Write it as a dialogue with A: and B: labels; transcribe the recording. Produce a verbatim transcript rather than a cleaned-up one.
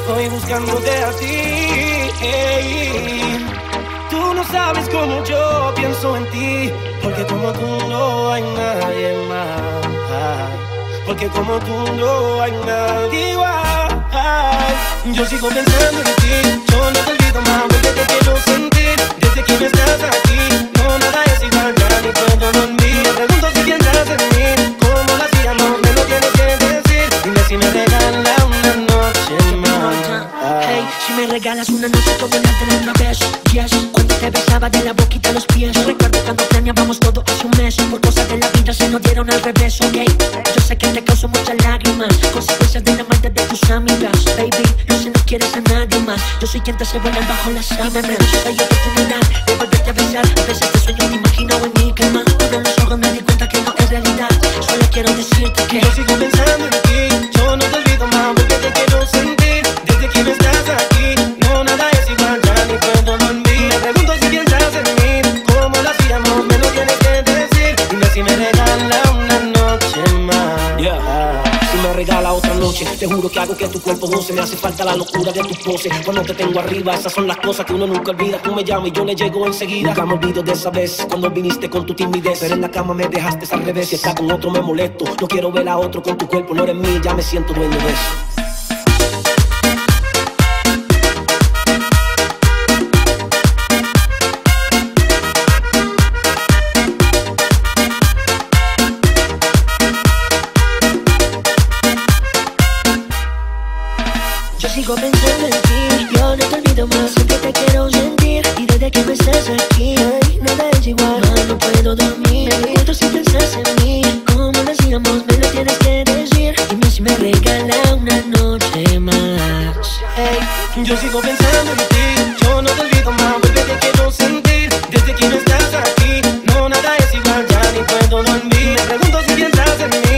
A: Estoy buscándote a ti. Ey. Tú no sabes cómo yo pienso en ti, porque como tú no hay nadie más. Porque como tú no hay nadie igual. Yo sigo pensando en ti, yo no te olvido más, porque te quiero sentir. Desde que no estás aquí, no nada es igual, ya ni puedo dormir. Me pregunto si piensas en mí, cómo lo hacíamos, me lo tienes que decir. Dime si me regala una noche más.
B: Hey, si me regalas una noche como la de la otra vez. Yes, cuando te besaba de la boquita a los pies. Recuerdo cuando planeábamos todo hace un mes. Por cosas de la vida se nos dieron al revés, ok. Yo sé que te causó muchas lágrimas, consecuencias de la maldad de tus amigas. Baby, no sé, no quieres a nadie más. Yo soy quien te hace volar bajo las sábanas. Hay oportunidad de volverte a besar. A veces te sueño y me imagino en mi cama. Abro los ojos, me di cuenta que no es realidad. Solo quiero decirte que
A: yo sigo pensando en ti, yo no te olvido más, porque te quiero sentir. Desde que no estás aquí, no nada es igual, ya ni puedo dormir. Me pregunto si piensas en mí, cómo lo hacíamos, me lo tienes que decir. Dime si me regala una noche más. Yeah. Si me regala otra noche, te juro que hago que tu cuerpo goce. Me hace falta la locura de tus poses. Cuando te tengo arriba, esas son las cosas que uno nunca olvida. Tú me llamas y yo le llego enseguida. Nunca me olvido de esa vez, cuando viniste con tu timidez. Pero en la cama me dejaste al revés. Si está con otro me molesto, no quiero ver a otro con tu cuerpo. No eres mío, ya me siento dueño de eso.
B: yo sigo pensando en ti. Yo no te olvido más, siempre te quiero sentir. Y desde que me estás aquí, ay, nada es igual, no, no puedo dormir. Me pregunto si piensas en mí, cómo lo hacíamos, me lo tienes que decir. Dime si me regala una noche más.
A: Hey, yo sigo pensando en ti, yo no te olvido más, porque te quiero sentir. Desde que no estás aquí, no nada es igual, ya ni puedo dormir. Me pregunto si piensas en mí,